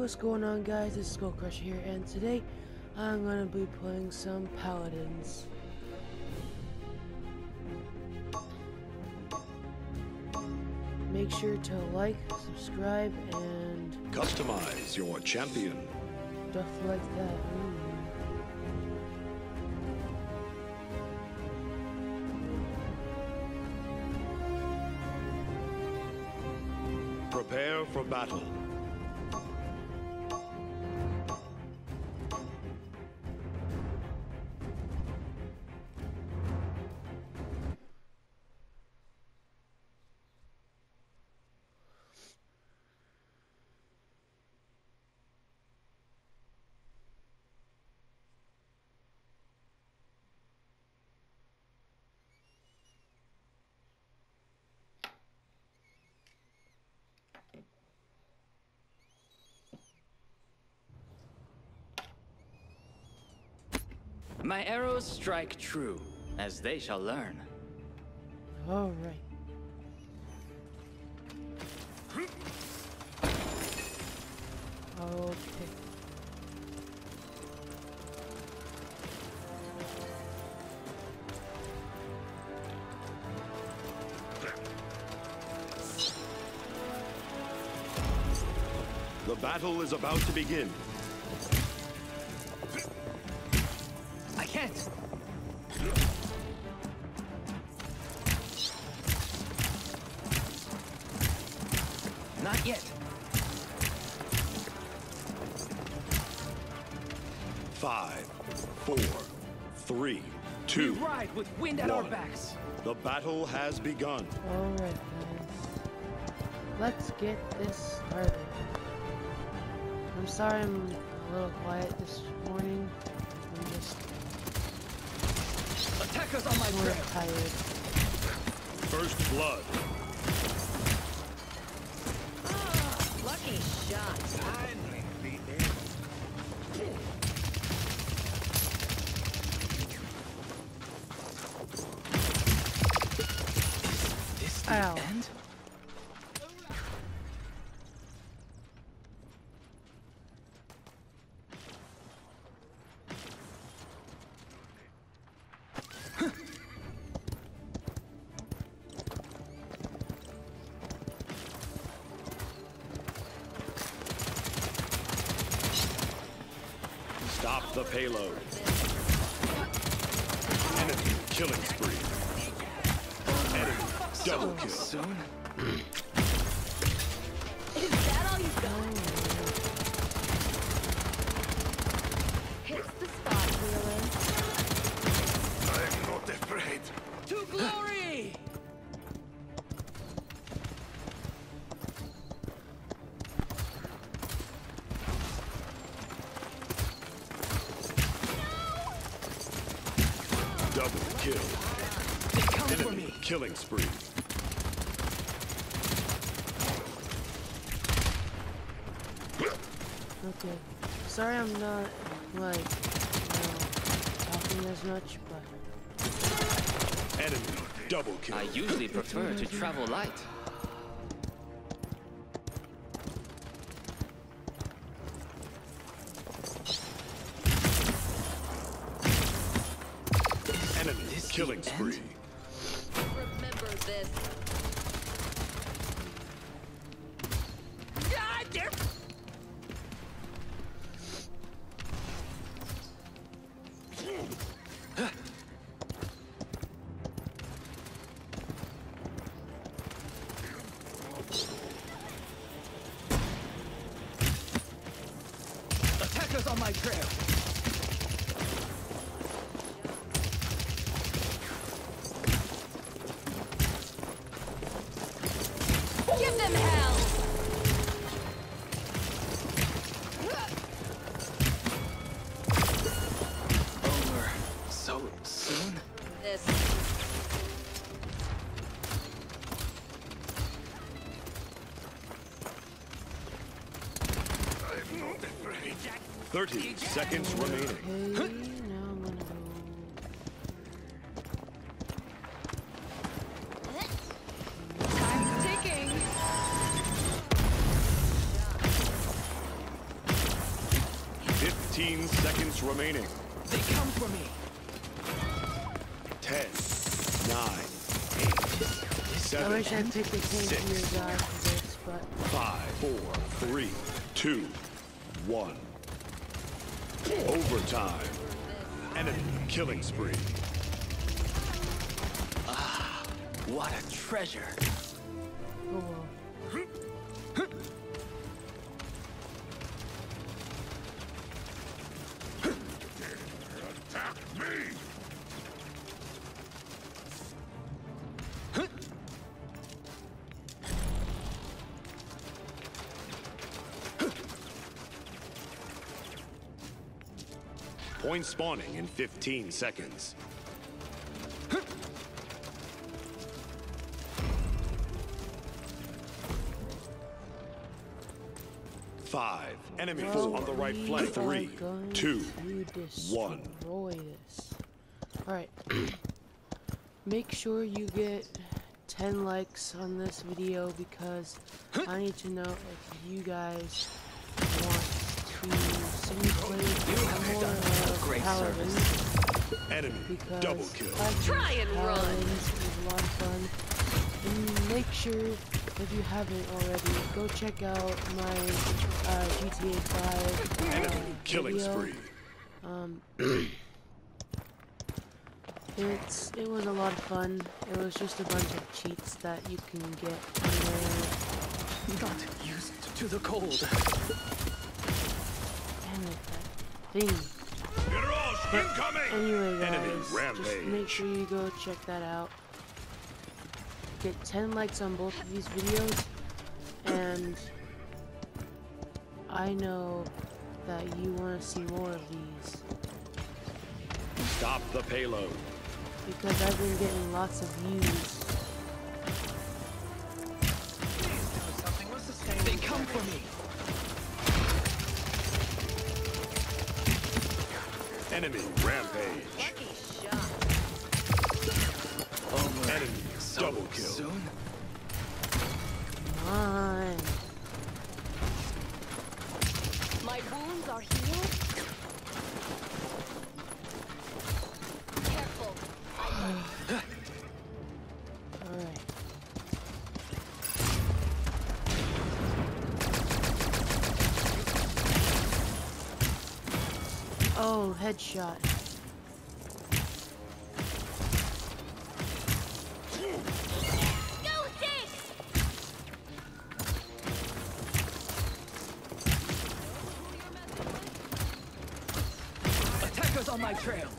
What's going on, guys? It's Skull Crusher here, and today I'm gonna be playing some Paladins. Make sure to like, subscribe, and customize your champion. stuff like that. Prepare for battle. My arrows strike true, as they shall learn. All right. Okay. The battle is about to begin. I can't! Not yet. 5, 4, 3, 2, We ride with wind at our 1. backs. The battle has begun. All right, guys. Let's get this started. I'm sorry I'm a little quiet this morning. I'm just Attackers on my sort trail. of tired. First blood. Lucky shot. This the Ow. end? Stop the payload. Enemy killing spree. Enemy double kill. Soon? Is that all you got? Hits the spot, Wheeler. I'm not afraid. To glory! Double kill. They come for Enemy me. killing spree. Okay. Sorry I'm not, like, talking as much, but Enemy double kill. I usually prefer to travel light. Enemy This killing the spree. end? Remember this. God damn! Attackers on my trail. Give them hell. Over so soon? This. I'm not afraid. 30 seconds remaining. okay, now I'm gonna go. Time's ticking. 15 seconds remaining. They come for me. 10, 9, 8, I 7, wish I picked a tank here guy for this, but 5, 4, 3, 2, 1. Overtime. Enemy killing spree. What a treasure. oh well. Attack me! Point spawning in 15 seconds. Five. Enemy on the right flank. 3, 2, 1. Destroy this. Alright. Make sure you get 10 likes on this video because I need to know if you guys want to see me play more Great Paladins. Enemy Because double kill. Try and run. Paladins is a lot of fun. And make sure, if you haven't already, go check out my GTA 5 Enemy killing video. spree. It was a lot of fun. It was just a bunch of cheats that you can get anywhere. Not used to the cold. Damn it, that thing. Mirage incoming! Anyway, Enemy guys, just rampage. make sure you go check that out. Get 10 likes on both of these videos, and I know that you want to see more of these Stop the payload. because I've been getting lots of views. They come for me. Enemy rampage. Lucky shot. Enemy double kill. Soon? Come on. My wounds are healed. Careful. Alright. Oh, headshot. Go six. Attackers on my trail.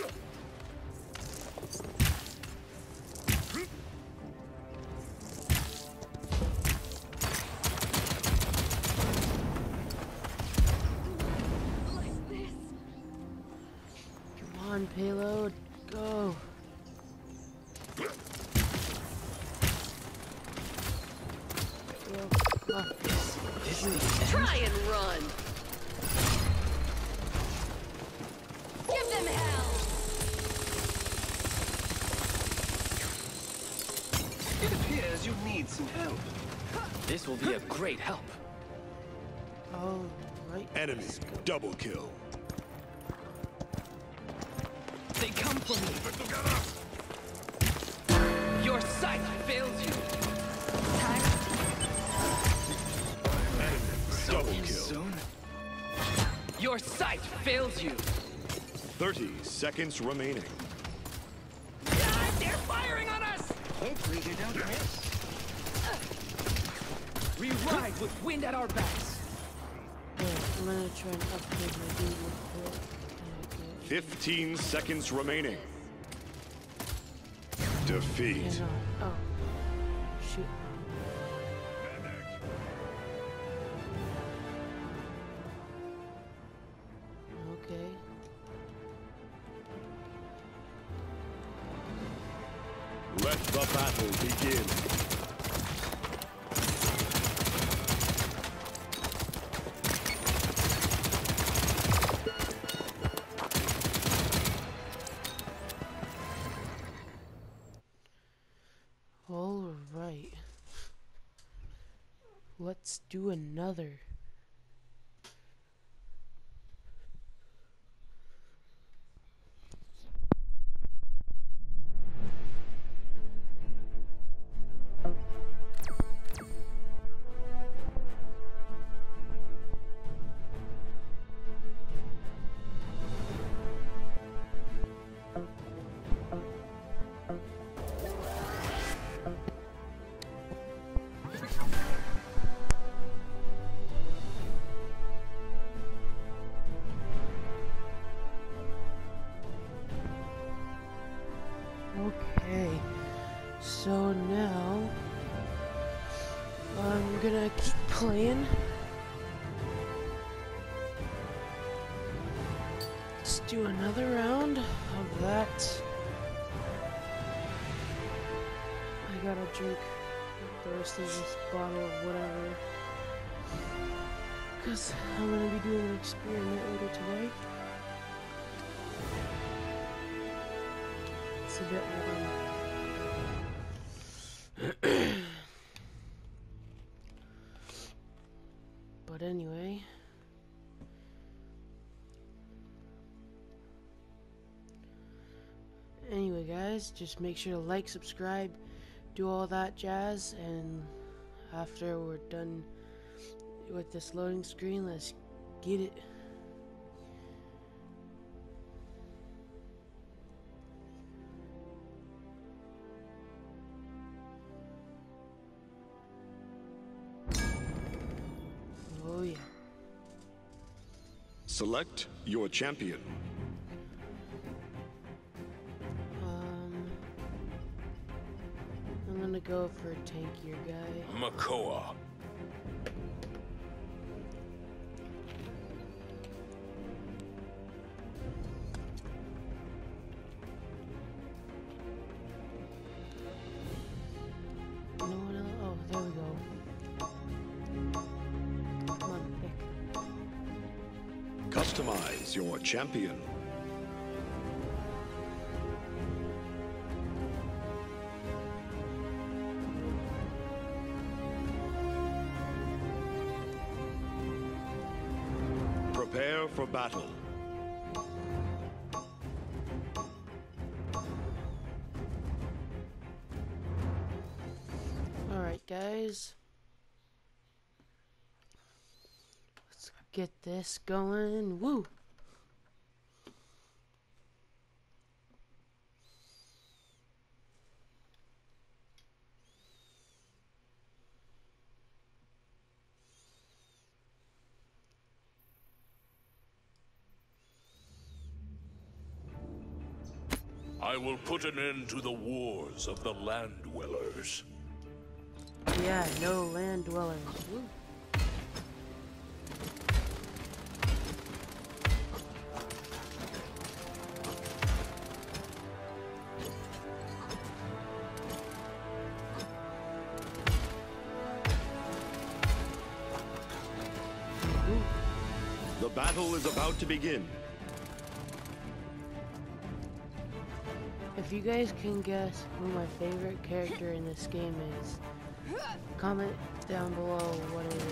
Like this. Come on, payload. Go. Go. Ah, Try and run. Give them hell. It appears you need some help. This will be a great help. oh, right. Enemy Let's go. double kill. They come for me. Your sight fails you. Enemy double kill. Soon? Your sight fails you. 30 seconds remaining. God, they're firing on us! Hopefully they don't miss. We ride with wind at our backs. Wait, I'm gonna try and upgrade my dude real quick. Can I get- 15 seconds remaining. Defeat. Cannot. Oh. Shoot. Okay. Let the battle begin. All right. Let's do another. then let's do another round of that. I gotta drink the rest of this bottle of whatever, because I'm gonna be doing an experiment later today. It's a bit warm. But anyway. Anyway guys, just make sure to like, subscribe, do all that jazz, and after we're done with this loading screen, let's get it. Oh yeah. Select your champion. I'm gonna go for a tankier guy. Makoa. No one else? Oh, there we go. Come on, pick. Customize your champion. Prepare for battle. Alright, guys. Let's get this going. Woo! I will put an end to the wars of the land dwellers. Yeah, no land dwellers. Woo. The battle is about to begin. If you guys can guess who my favorite character in this game is, comment down below what it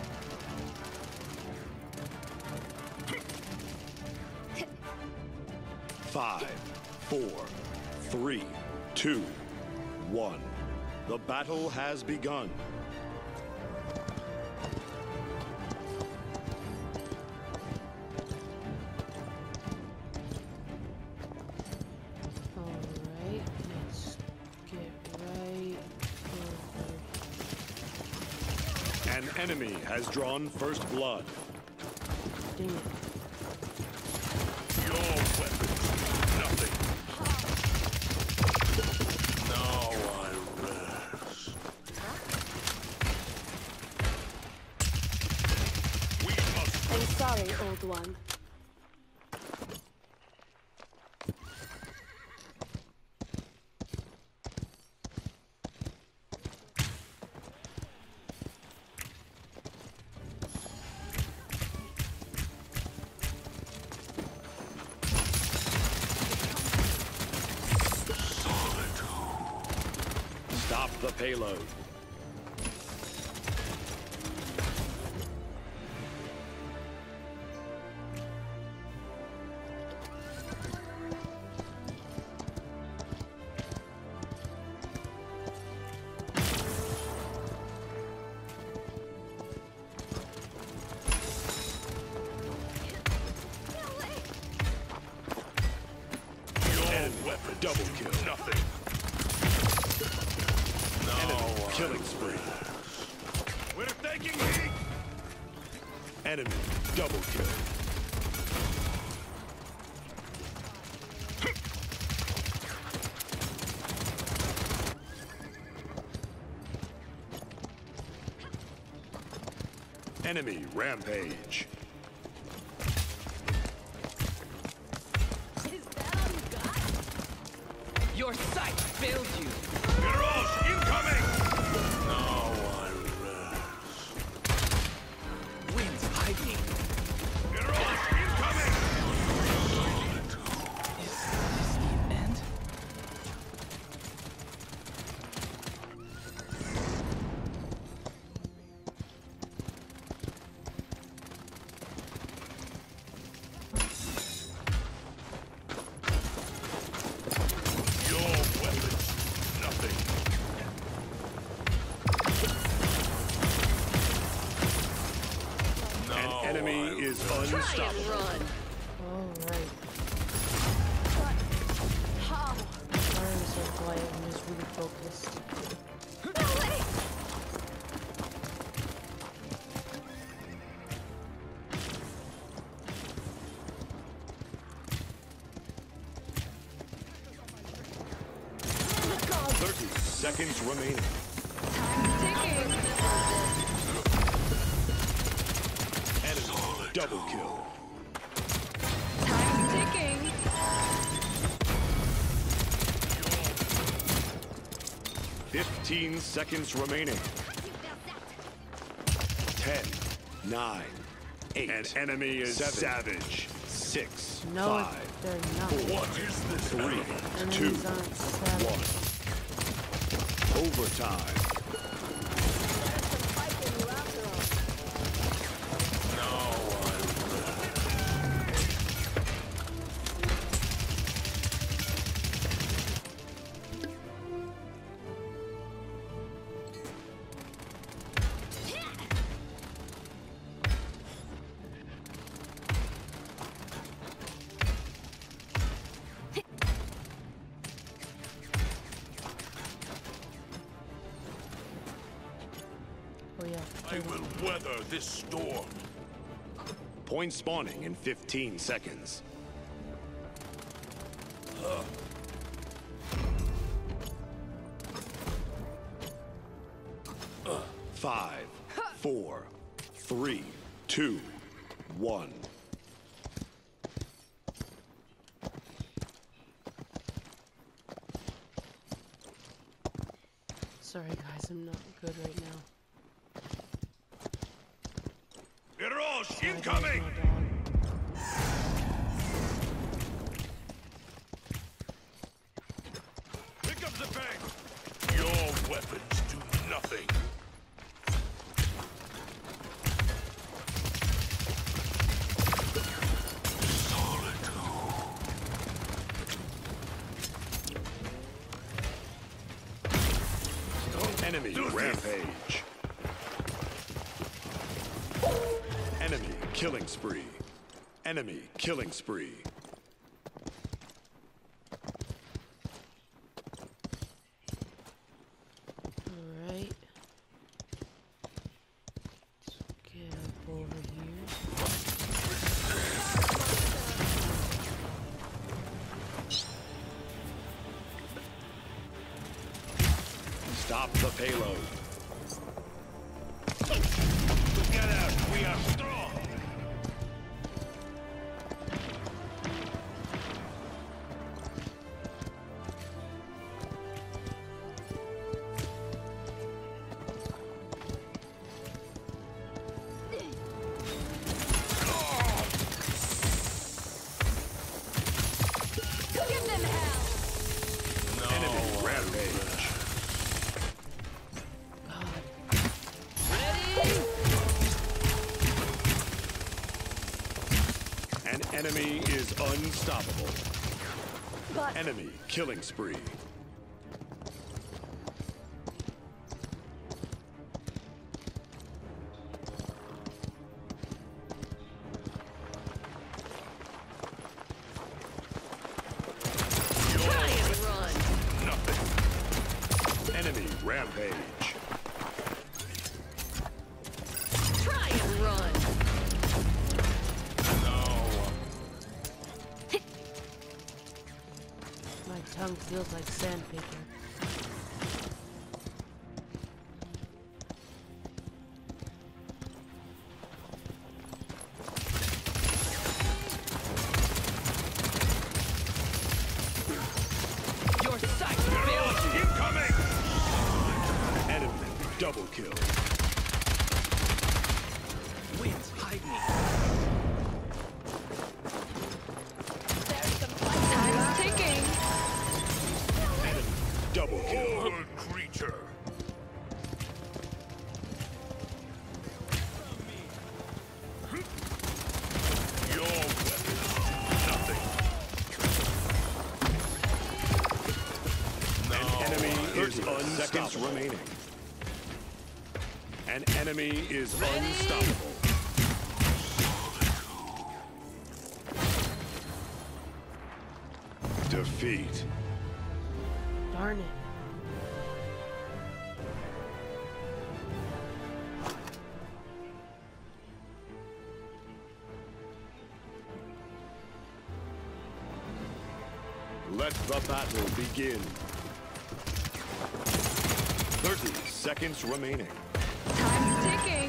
is. 5, 4, 3, 2, 1. The battle has begun. Alright, let's get right over. An enemy has drawn first blood. Dang it. Your weapons do nothing. Now I rest. We must. I'm sorry, old one. Stop the payload. Your weapons double kill. Nothing. Enemy killing spree. We're taking heat. Enemy double kill. Enemy rampage. Is that all you got? Your sight failed you. Miros incoming! Now I rest. Winds hiding. Miros incoming! Is this the end? Your weapons, nothing. Now Enemy I is Try and unstoppable. run. Alright. But how? Sorry I'm so quiet, I'm just really focused. No way! 30 seconds remaining. Ticking. Enemy double kill. Time ticking. 15 seconds remaining. 10, 9, 8. An enemy is 7, savage. 6, No, 5, they're not. What is this? 3, 2, Enemies aren't savage. 1. Overtime. Now I rest. Oh yeah. I will weather this storm. Point spawning in 15 seconds. Five, 4, 3, 2, 1. Sorry guys, I'm not good right now. Miros Sorry, incoming! there's my dog. Pick up the bang! Your weapons do nothing. Enemy rampage. Enemy killing spree. Enemy killing spree. Alright. Let's get up over here. Stop the payload. Together we are strong. Give them hell. Enemy rampage. An enemy is unstoppable. But Enemy killing spree. try and run. Nothing. Enemy rampage. Try and run. My tongue feels like sandpaper. kill. Winds, hide me. Time's ticking. Enemy double kill. Good creature. Your weapons do nothing. An enemy is seconds remaining. An enemy is unstoppable. Defeat. Darn it. Let the battle begin. 30 seconds remaining. Time's ticking.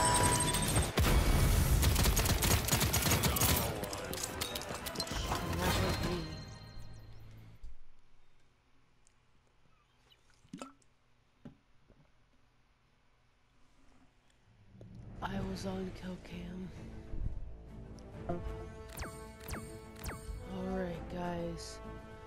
And that was me. I was on kill cam. Alright guys,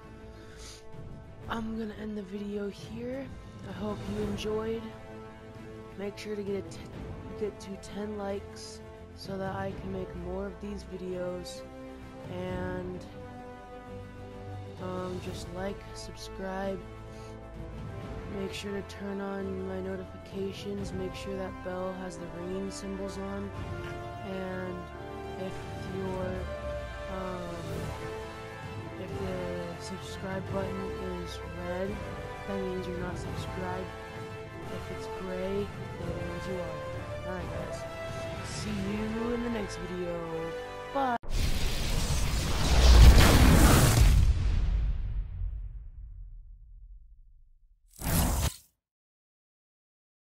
I'm gonna end the video here. I hope you enjoyed. Make sure to get to 10 likes so that I can make more of these videos, and just like, subscribe, make sure to turn on my notifications, make sure that bell has the ringing symbols on, and if the subscribe button is red, that means you're not subscribed. If it's gray, that means you are. Alright guys, see you in the next video.